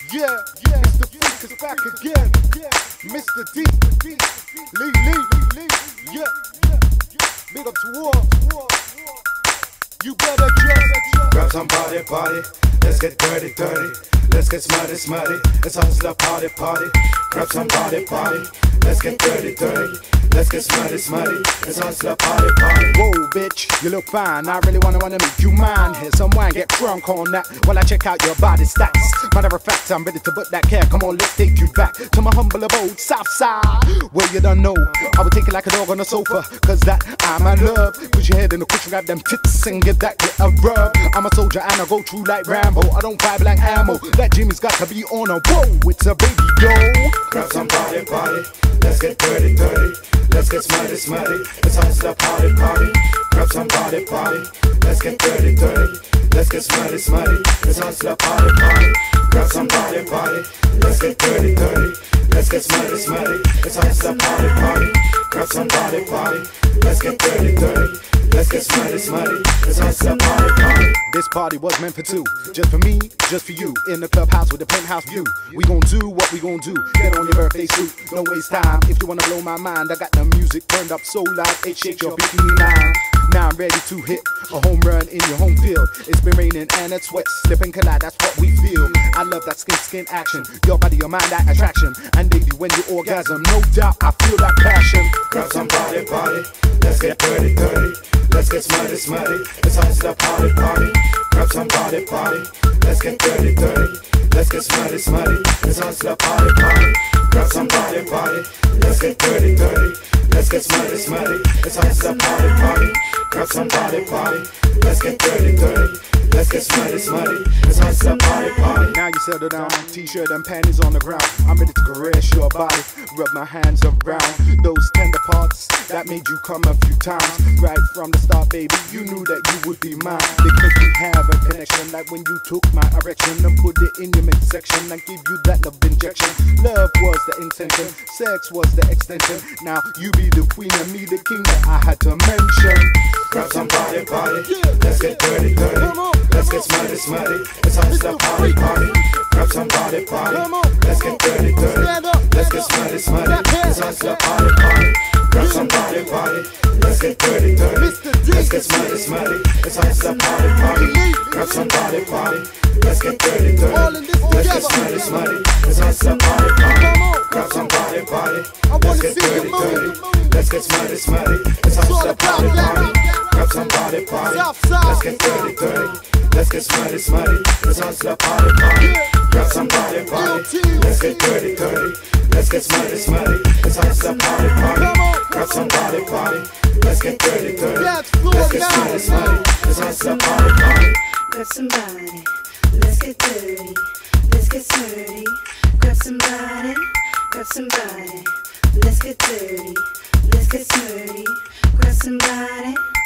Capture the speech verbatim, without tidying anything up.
Yeah, yeah, Mister Freak is back again. Mister D, Lee, Lee, Lee, yeah. Big up to war. You better just grab somebody, party. Let's get dirty, dirty. Let's get smutty, smutty. It's a hustler party, party. Grab somebody, party. Let's get dirty, dirty. Let's get smutty, smutty. It's a hustler party, party. Whoa, bitch, you look fine. I really wanna wanna make you mine. Here's some wine, get drunk on that while I check out your body stats. Matter of fact, I'm ready to put that care. Come on, let's take you back to my humble abode, South Side, where you don't know I would take it like a dog on a sofa. Cause that I'm in love. Put your head in the cushion, grab them tits and give that kid a rub. I'm a soldier and I go through like Rambo. I don't fire like ammo. That Jimmy's got to be on a whoa. It's a baby yo. Grab somebody, party. Let's get dirty, dirty. Let's get smutty, smutty. It's a hustler party, party. Grab somebody, party. Let's get dirty, dirty. Let's get smutty, smutty. It's a hustler party, party. Grab somebody, party. Let's get dirty, dirty. Let's get smutty, smutty. It's a hustler party, party. Grab somebody, party. Let's get dirty, dirty. Let's get smutty, smutty. It's a hustler party, party. This party was meant for two, just for me, just for you. In the clubhouse with a penthouse view. We gon' do what we gon' do. Get on your birthday suit, no waste time. If you wanna blow my mind, I got the music turned up so loud it shakes your bikini line. Now I'm ready to hit a home run in your home field. It's been raining and it's wet, slip and collide, that's what we feel. I love that skin skin action, your body, your mind, that attraction. And baby, when you orgasm, no doubt I feel that passion. Grab somebody, party. Let's get dirty, dirty. Let's get smutty, smutty. It's a hustler party, party. Grab somebody, party. Let's get dirty, dirty. Let's get smutty, smutty. It's a hustler party, party. Grab somebody, party. Let's get dirty, dirty. Let's get smutty, smutty. It's a hustler party, party. Grab somebody, party. Let's get dirty, dirty. Let's get smutty, smutty. It's a hustler party, party. Now you settle down, t-shirt and panties on the ground. I'm ready to caress your body, rub my hands around those tender parts that made you come a few times. Right from the start, baby, you knew that you would be mine. Because we have a connection, like when you took my erection and put it in your midsection and give you that love injection. Love was the intention, sex was the extension. Now you be the queen and me the king that I had to mention. Grab somebody, party. Let's get dirty, dirty. Let's get smutty, smutty. It's a hustler party, party. Grab somebody, party. Let's get dirty, dirty. Let's get smutty, smutty. It's a hustler party, party. Grab somebody, party. Let's get dirty, dirty. Let's get smutty, smutty. It's a hustler party, party. Grab somebody, party. Let's get dirty, dirty. Let's get smutty, smutty. It's a hustler party, party. Grab somebody, party. Let's get dirty, dirty. Let's get smutty, smutty. It's a hustler party, party. Grab somebody, party. Let's get dirty, dirty. Let's get smutty, smutty. It's a hustler party, party. Grab somebody, party. Let's get dirty, dirty. Let's get smutty, smutty. It's a hustler party, party. Grab somebody, party. Let's get dirty, dirty. Let's get smutty, smutty. It's a hustler party, party. Grab somebody. Let's get dirty. Let's get dirty. Grab somebody. Grab somebody. Let's get dirty. Let's get dirty. Grab somebody.